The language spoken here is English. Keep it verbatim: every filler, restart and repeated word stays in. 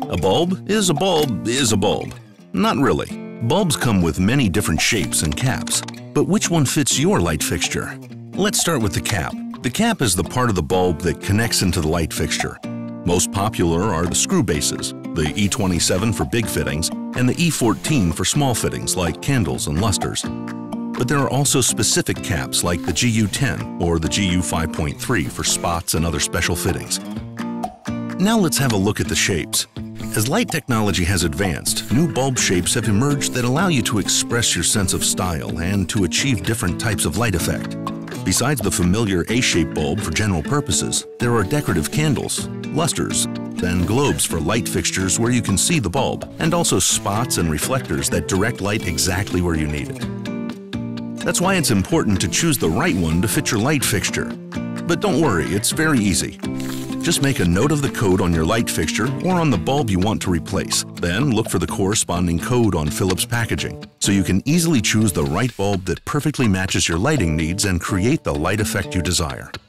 A bulb is a bulb is a bulb. Not really. Bulbs come with many different shapes and caps, but which one fits your light fixture? Let's start with the cap. The cap is the part of the bulb that connects into the light fixture. Most popular are the screw bases, the E twenty-seven for big fittings and the E fourteen for small fittings like candles and lusters. But there are also specific caps like the G U ten or the G U five point three for spots and other special fittings. Now let's have a look at the shapes. As light technology has advanced, new bulb shapes have emerged that allow you to express your sense of style and to achieve different types of light effect. Besides the familiar A-shaped bulb for general purposes, there are decorative candles, lusters, and globes for light fixtures where you can see the bulb, and also spots and reflectors that direct light exactly where you need it. That's why it's important to choose the right one to fit your light fixture. But don't worry, it's very easy. Just make a note of the code on your light fixture or on the bulb you want to replace. Then look for the corresponding code on Philips packaging, so you can easily choose the right bulb that perfectly matches your lighting needs and create the light effect you desire.